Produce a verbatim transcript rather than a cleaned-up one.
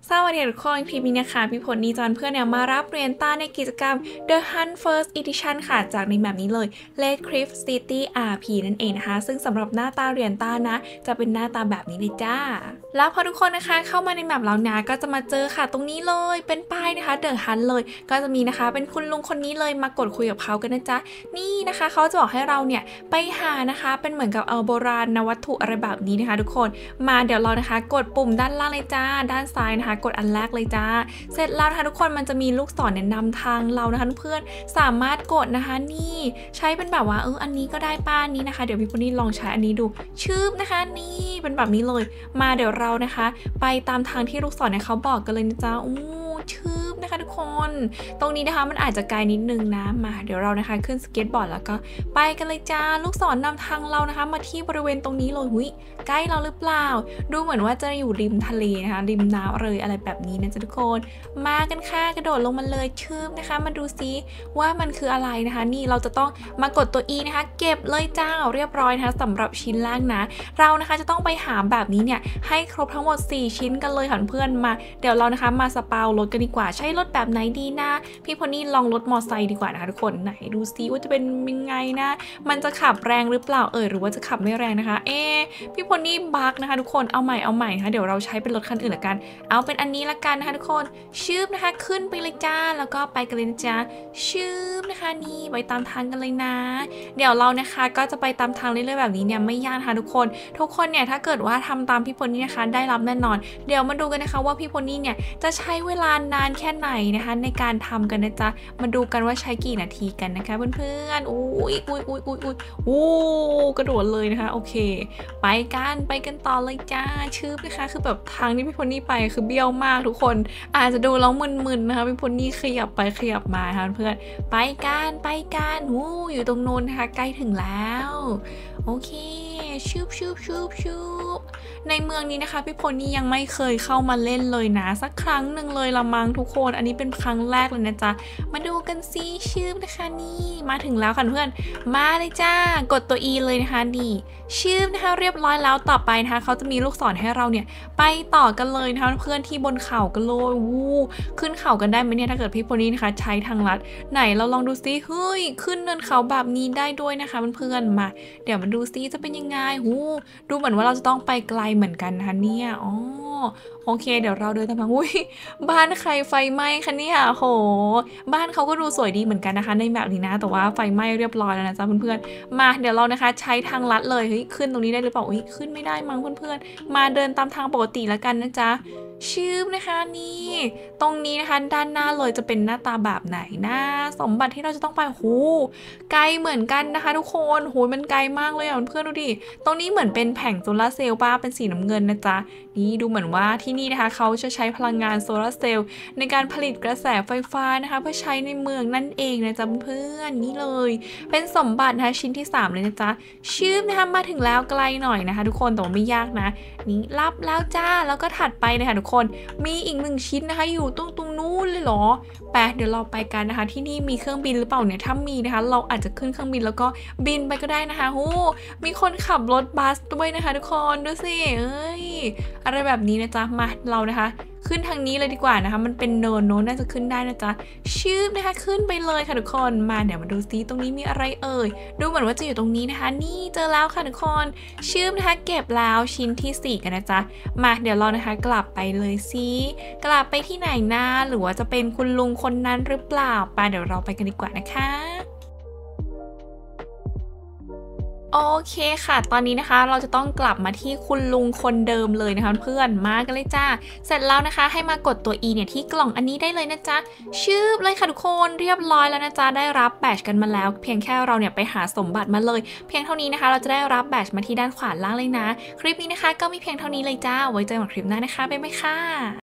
สวัสดีทุกคนคลิปนี้นะคะพี่พลนีจอนเพื่อนเนี่ยมารับเหรียญต้าในกิจกรรม The Hunt First Edition ค่ะจากในแบบนี้เลย Red Cliff City อาร์ พี นั่นเองนะคะซึ่งสำหรับหน้าตาเหรียญต้านะจะเป็นหน้าตาแบบนี้เลยจ้าแล้วพอทุกคนนะคะเข้ามาในแบบแล้วนะก็จะมาเจอค่ะตรงนี้เลยเป็นป้ายนะคะ The Hunt เลยก็จะมีนะคะเป็นคุณลุงคนนี้เลยมากดคุยกับเขากันนะจ๊ะนี่นะคะเขาจะบอกให้เราเนี่ยไปหานะคะเป็นเหมือนกับเอาโบราณวัตถุอะไรแบบนี้นะคะทุกคนมาเดี๋ยวเรานะคะกดปุ่มด้านล่างเลยจ้าด้านซ้ายนะคะกดอันแรกเลยจ้าเสร็จแล้วนะคะทุกคนมันจะมีลูกศรแนะนำทางเรานะคะเพื่อนสามารถกดนะคะนี่ใช้เป็นแบบว่าเอออันนี้ก็ได้ป้านี้นะคะเดี๋ยวพี่ปุ้นี่ลองใช้อันนี้ดูชืบนะคะนี่เป็นแบบนี้เลยมาเดี๋ยวเรานะคะไปตามทางที่ลูกศรเนี่ยเขาบอกกันเลยนะจ๊ะอู้ชืบนะคะทุกคนตรงนี้นะคะมันอาจจะไกลนิดนึงนะมาเดี๋ยวเรานะคะขึ้นสเก็ตบอร์ดแล้วก็ไปกันเลยจ้าลูกศรนำทางเรานะคะมาที่บริเวณตรงนี้เลยหุยใกล้เราหรือเปล่าดูเหมือนว่าจะอยู่ริมทะเลนะคะริมน้ำเลยอะไรแบบนี้นะจ๊ะทุกคนมากันค่ะกระโดดลงมาเลยชืบนะคะมาดูซิว่ามันคืออะไรนะคะนี่เราจะต้องมากดตัว E นะคะเก็บเลยจ้าเรียบร้อยนะคะสำหรับชิ้นแรกนะเรานะคะจะต้องไปหาแบบนี้เนี่ยให้ครบทั้งหมดสี่ชิ้นกันเลยค่ะเพื่อนมาเดี๋ยวเรานะคะมาสปาวรถกันดีกว่าใช้รถแบบไหนดีนะพี่พอนี่ลองรถมอไซค์ดีกว่านะคะทุกคนไหนดูซิว่าจะเป็นยังไงนะมันจะขับแรงหรือเปล่าเอ่ยหรือว่าจะขับไม่แรงนะคะเอ๊พี่พอนี่บักนะคะทุกคนเอาใหม่เอาใหม่นะคะเดี๋ยวเราใช้เป็นรถคันอื่นละกันเอาเป็นอันนี้ละกันนะคะทุกคนชืบนะคะขึ้นไปเลยจ้าแล้วก็ไปกันเลยนะจ๊ะชืบนะคะนี่ไปตามทางกันเลยนะเดี๋ยวเรานะคะก็จะไปตามทางเรื่อยๆแบบนี้เนี่ยไม่ยากนะคะทุกคนทุกคนเนี่ยถ้าเกิดว่าทำตามพี่พลนี่นะคะได้รับแน่นอนเดี๋ยวมาดูกันนะคะว่าพี่พลนี่เนี่ยจะใช้เวลานานแค่ไหนนะคะในการทำกันนะจ๊ะมาดูกันว่าใช้กี่นาทีกันนะคะเพื่อนๆอุ้ยอุ้ยอุ้ยอุ้ยอุ้ยอู้กระโดดเลยนะคะโอเคไปกันไปกันต่อเลยจ้าชืบนะคะคือแบบทางที่พี่พลนี่ไปคือเบี้ยวมากทุกคนอาจจะดูแล้วมึนๆนะคะพี่พลนี่ขยับไปขยับมาค่ะเพื่อนไปกันไปกันอู้อยู่ตรงโน้นนะคะใกล้ถึงแล้วโอเคชืบชืบชืบชืบในเมืองนี้นะคะพี่พลนี่ยังไม่เคยเข้ามาเล่นเลยนะสักครั้งหนึ่งเลยละมั้งทุกคนอันนี้เป็นครั้งแรกเลยนะจ๊ะมาดูกันซิชืบนะคะนี่มาถึงแล้วค่ะเพื่อนมาเลยจ้ากดตัว E เลยนะคะนี่ชืบนะคะเรียบร้อยแล้วต่อไปนะคะเขาจะมีลูกศรให้เราเนี่ยไปต่อกันเลยนะคะเพื่อนที่บนเขากันเลยวู้ขึ้นเขากันได้ไหมเนี่ยถ้าเกิดพี่พลนี่นะคะใช้ทางลัดไหนเราลองดูซิเฮ้ยขึ้นเนินเขาแบบนี้ได้ด้วยนะคะเพื่อนๆมาเดี๋ยวมาดูซิจะเป็นยังไงหูดูเหมือนว่าเราจะต้องไปไกลเหมือนกันนะคะเนี่ยอ๋อโอเคเดี๋ยวเราเดินตามมาอุ้ยบ้านใครไฟไหม้คะเนี่ยโหบ้านเขาก็ดูสวยดีเหมือนกันนะคะในแบบนี้นะแต่ว่าไฟไหม้เรียบร้อยแล้วนะจ๊ะเพื่อนๆมาเดี๋ยวเรานะคะใช้ทางลัดเลยเฮ้ยขึ้นตรงนี้ได้หรือเปล่าอุ้ยขึ้นไม่ได้มั้งเพื่อนๆมาเดินตามทางปกติแล้วกันนะจ๊ะชืบนะคะนี่ตรงนี้นะคะด้านหน้าเลยจะเป็นหน้าตาแบบไหนนะสมบัติที่เราจะต้องไปหูไกลเหมือนกันนะคะทุกคนโหมันไกลมากเลยอ่ะเพื่อนๆดูดิตรงนี้เหมือนเป็นแผงโซลาร์เซลล์ป้าเป็นสีน้ำเงินนะจ๊ะนี่ดูเหมือนว่าที่นี่นะคะเขาจะใช้พลังงานโซลาร์เซลล์ในการผลิตกระแสไฟฟ้านะคะเพื่อใช้ในเมืองนั่นเองนะจ๊ะเพื่อนๆนี่เลยเป็นสมบัตินะคะชิ้นที่สามเลยนะจ๊ะชืบนะคะมาถึงแล้วไกลหน่อยนะคะทุกคนแต่ว่าไม่ยากนะนี่รับแล้วจ้าแล้วก็ถัดไปเลยค่ะทุกคนมีอีกหนึ่งชิ้นนะคะอยู่ตรงตรงนู้นเลยเหรอไปเดี๋ยวเราไปกันนะคะที่นี่มีเครื่องบินหรือเปล่าเนี่ยถ้ามีนะคะเราอาจจะขึ้นเครื่องบินแล้วก็บินไปก็ได้นะคะโอ้มีคนขับรถบัสด้วยนะคะทุกคนดูสิเอ้ยอะไรแบบนี้นะจ๊ะมาเรานะคะขึ้นทางนี้เลยดีกว่านะคะมันเป็นเนินโน้นน่าจะขึ้นได้นะจ๊ะชืบนะคะขึ้นไปเลยค่ะทุกคนมาเดี๋ยวมาดูซิตรงนี้มีอะไรเอ่ยดูเหมือนว่าจะอยู่ตรงนี้นะคะนี่เจอแล้วค่ะทุกคนชืบนะคะเก็บแล้วชิ้นที่สี่กันนะจ๊ะมาเดี๋ยวเรานะคะกลับไปเลยซิกลับไปที่ไหนนะหรือว่าจะเป็นคุณลุงคนนั้นหรือเปล่าไปเดี๋ยวเราไปกันดีกว่านะคะโอเคค่ะตอนนี้นะคะเราจะต้องกลับมาที่คุณลุงคนเดิมเลยนะคะเพื่อนมากันเลยจ้าเสร็จแล้วนะคะให้มากดตัว E เนี่ยที่กล่องอันนี้ได้เลยนะจ๊ะชืบเลยค่ะทุกคนเรียบร้อยแล้วนะจ๊ะได้รับแบตกันมาแล้วเพียงแค่เราเนี่ยไปหาสมบัติมาเลยเพียงเท่านี้นะคะเราจะได้รับแบตมาที่ด้านขวาล่างเลยนะคลิปนี้นะคะก็มีเพียงเท่านี้เลยจ้าไว้เจอกันคลิปหน้านะคะบ๊ายบายค่ะ